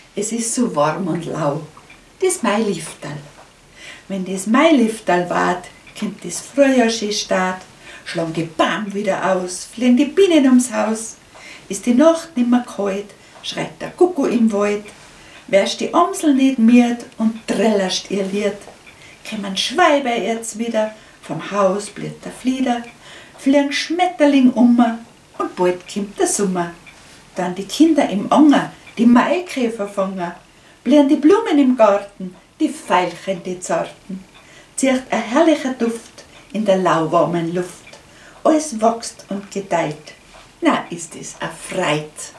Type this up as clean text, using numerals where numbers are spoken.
Es ist so warm und lau. Das Mailifterl. Wenn das Mailifterl wart, kommt das Frühjahr schön start. Schlagen die Bäume wieder aus, fliegen die Bienen ums Haus. Ist die Nacht nimmer kalt, schreit der Kuckuck im Wald. Wärst die Amsel nicht miert und trällerst ihr Lied. Kämen Schweiber jetzt wieder, vom Haus blüht der Flieder. Fliegen Schmetterling und bald kommt der Sommer. Dann die Kinder im Anger, die Maikäfer fangen. Blühen die Blumen im Garten, die Veilchen, die zarten. Zieht ein herrlicher Duft in der lauwarmen Luft. Alles wächst und gedeiht. Na, ist es erfreit.